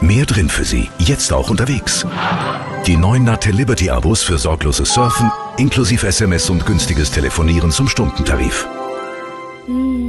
Mehr drin für Sie, jetzt auch unterwegs. Die neuen Natel Liberty Abos für sorgloses Surfen, inklusive SMS und günstiges Telefonieren zum Stundentarif.